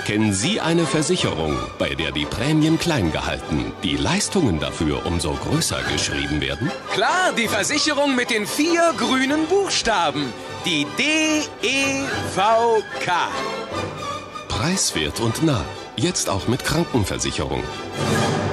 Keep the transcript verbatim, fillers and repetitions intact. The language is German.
Kennen Sie eine Versicherung, bei der die Prämien klein gehalten, die Leistungen dafür umso größer geschrieben werden? Klar, die Versicherung mit den vier grünen Buchstaben. Die D E V K. Preiswert und nah. Jetzt auch mit Krankenversicherung.